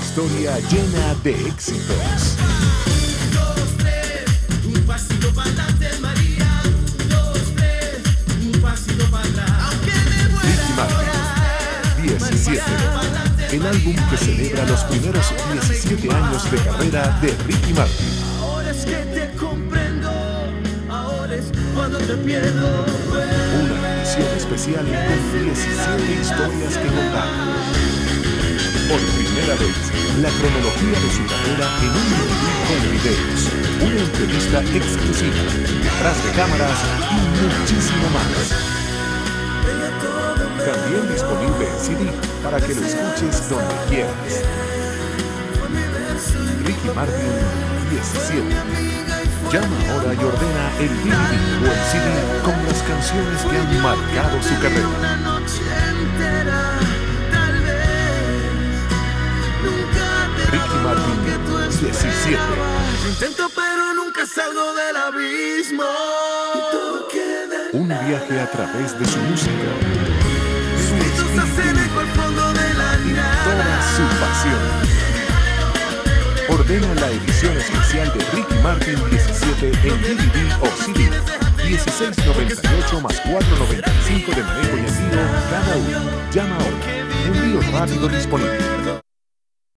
historia llena de éxitos. Dos, tres, un pasito para adelante, María. Dos, tres, un pasito para atrás. Aunque me muera Ricky Martin, 17. El álbum que celebra los primeros 17 años de carrera de Ricky Martin. Ahora es que te comprendo, ahora es cuando te pierdo. Una edición especial con 17 historias que contar. Por primera vez, la cronología de su carrera en un DVD con videos, una entrevista exclusiva, detrás de cámaras y muchísimo más. También disponible en CD para que lo escuches donde quieras. Ricky Martin 17. Llama ahora y ordena el DVD o el CD con las canciones que han marcado su carrera. Una noche entera, tal vez. Nunca te Ricky doy Martin, lo que tú 17. esperabas. Intento pero nunca salgo del abismo. Y todo queda en Un nada. viaje a través de su música, su Gritos hacen espíritu eco al fondo de la y toda nada. su pasión. Ordena la edición especial de Ricky Martin 17 en DVD o CD. 16.98 más 4.95 de manejo y envío cada uno. Llama ahora. Envío rápido disponible.